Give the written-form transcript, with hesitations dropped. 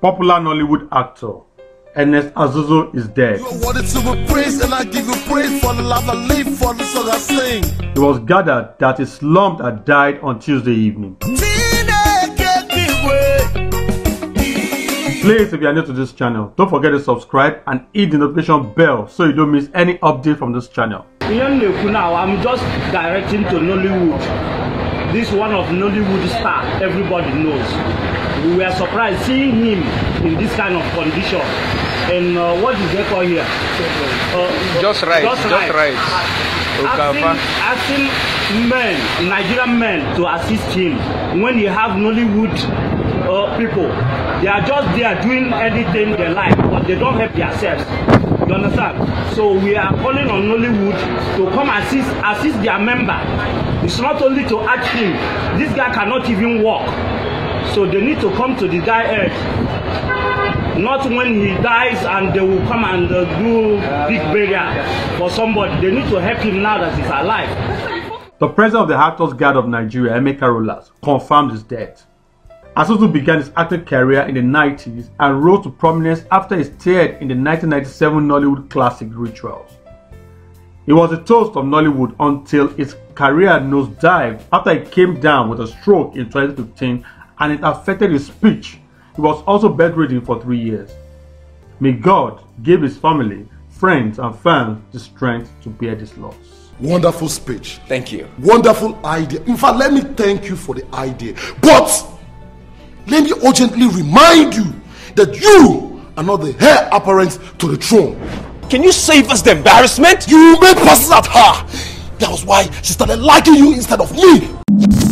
Popular Nollywood actor Ernest Asuzu is dead. You wanted to be praised, and I give you praise for the life I live, for the song I sing. It was gathered that his slump had died on Tuesday evening. Please, if you are new to this channel, don't forget to subscribe and hit the notification bell so you don't miss any update from this channel. Now, I'm just directing to Nollywood. This one of Nollywood star, everybody knows. We were surprised seeing him in this kind of condition. And what is they call here? Just right. Asking men, Nigerian men, to assist him when you have Nollywood people. They are just there doing anything they like, but they don't help themselves. You understand? So we are calling on Nollywood to come assist their member. It's not only to ask him. This guy cannot even walk. So they need to come to the guy edge. Not when he dies and they will come and do big burial for somebody. They need to help him now that he's alive. The president of the Actors Guild of Nigeria, Emeka Rollas, confirmed his death. Asuzu began his acting career in the 90s and rose to prominence after he starred in the 1997 Nollywood classic Rituals. He was a toast of Nollywood until his career nosedived after he came down with a stroke in 2015 and it affected his speech. He was also bedridden for 3 years. May God give his family, friends and fans the strength to bear this loss. Wonderful speech. Thank you. Wonderful idea. In fact, let me thank you for the idea. But let me urgently remind you that you are not the heir apparent to the throne. Can you save us the embarrassment? You made passes at her. That was why she started liking you instead of me.